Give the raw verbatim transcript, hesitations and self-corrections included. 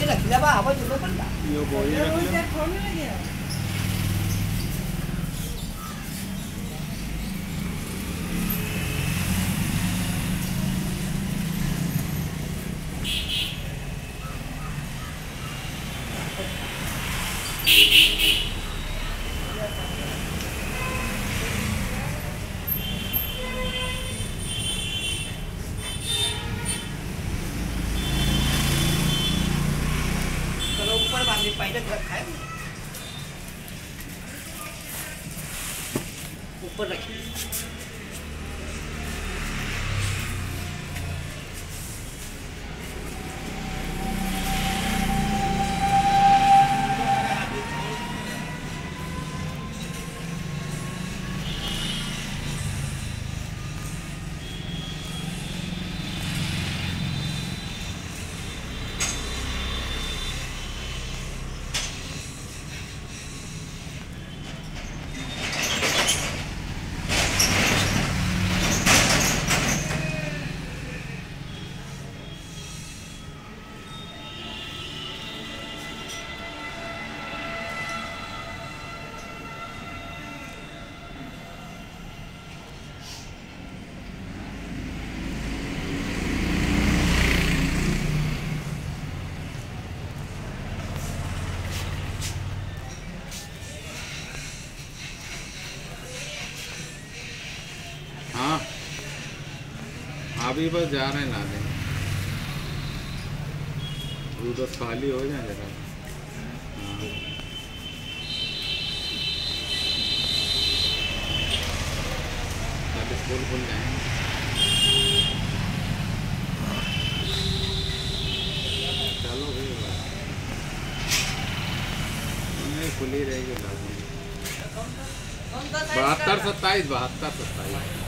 रखिला बा हवा जुलो पड़ला यो बोरी रख ले खोलने लगे ऊपर बांधे पहले रखा है ऊपर रखिए हाँ अभी बस जा रहे हैं नाले वो तो खाली हो जाए जरा हाँ स्कूल खुल जाएंगे चलो भाई नहीं खुली रहेगी बहत्तर सत्ताईस बहत्तर सत्ताईस